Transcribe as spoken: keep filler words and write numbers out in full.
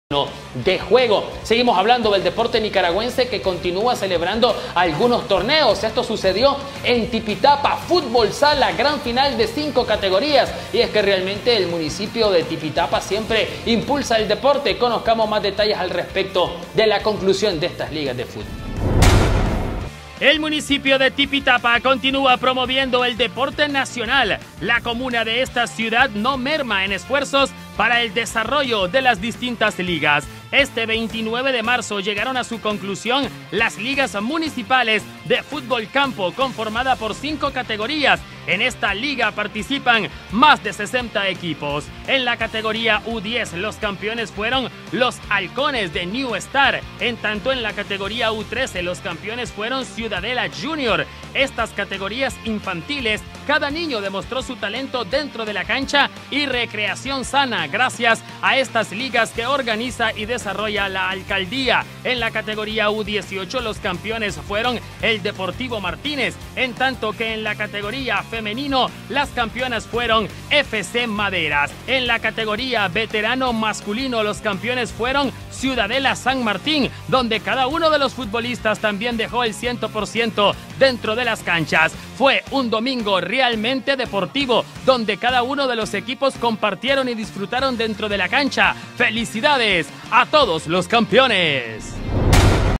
de juego. Seguimos hablando del deporte nicaragüense que continúa celebrando algunos torneos. Esto sucedió en Tipitapa, fútbol sala, gran final de cinco categorías. Y es que realmente el municipio de Tipitapa siempre impulsa el deporte. Conozcamos más detalles al respecto de la conclusión de estas ligas de fútbol. El municipio de Tipitapa continúa promoviendo el deporte nacional. La comuna de esta ciudad no merma en esfuerzos para el desarrollo de las distintas ligas. Este veintinueve de marzo llegaron a su conclusión las ligas municipales de fútbol campo, conformada por cinco categorías. En esta liga participan más de sesenta equipos. En la categoría U diez los campeones fueron los Halcones de New Star. En tanto en la categoría U trece los campeones fueron Ciudadela Junior. Estas categorías infantiles, cada niño demostró su talento dentro de la cancha y recreación sana gracias a estas ligas que organiza y desarrolla la alcaldía. En la categoría U dieciocho los campeones fueron el Deportivo Martínez, en tanto que en la categoría femenino las campeonas fueron F C Maderas. En la categoría veterano masculino los campeones fueron Ciudadela San Martín, donde cada uno de los futbolistas también dejó el cien por ciento dentro de las canchas. Fue un domingo realmente deportivo, donde cada uno de los equipos compartieron y disfrutaron dentro de la cancha. ¡Felicidades a todos los campeones!